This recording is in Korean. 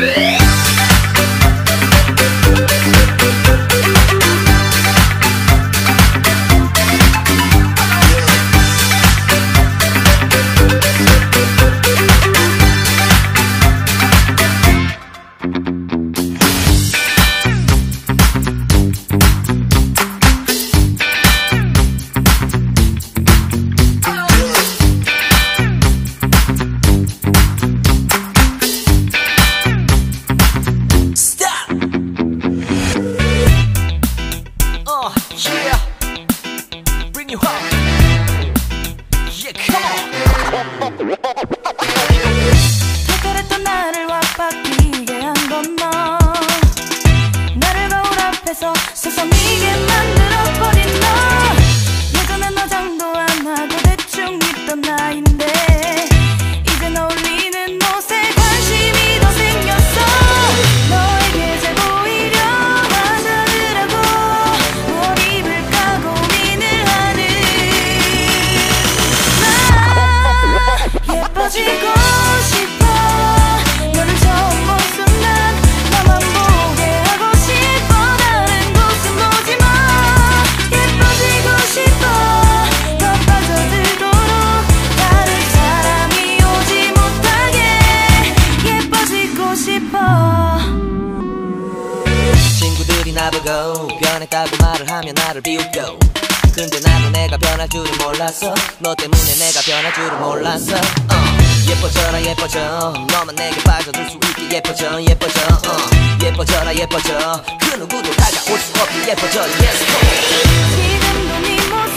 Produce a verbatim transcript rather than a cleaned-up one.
특별했던 나를 왁바뀌게 한 건 너. 나를 거울 앞에서 세상이게 만들어버린 너. 예전엔 화장도 안 하고 대충 입던 나인데 이젠 어울리는 옷에 관심이 더 생겼어. 너에게 잘 보이려 화장을 하고 뭘 입을까 고민을 하는 나. 예뻐지고 싶어. 너를 처음 본 순간 나만 보게 하고 싶어. 다른 곳은 보지 마. 예뻐지고 싶어. 더 빠져들도록 다른 사람이 오지 못하게 예뻐지고 싶어. 친구들이 나보고 변했다고 말을 하면 나를 비웃고, 근데 나도 내가 변할 줄은 몰랐어. 너 때문에 내가 변할 줄은 몰랐어. uh. 예뻐져라 예뻐져. 너만 내게 빠져들 수 있게 예뻐져 예뻐져. uh. 예뻐져라 예뻐져. 그 누구도 다가올 수 없게 예뻐져. Yes, 지금도 네 모습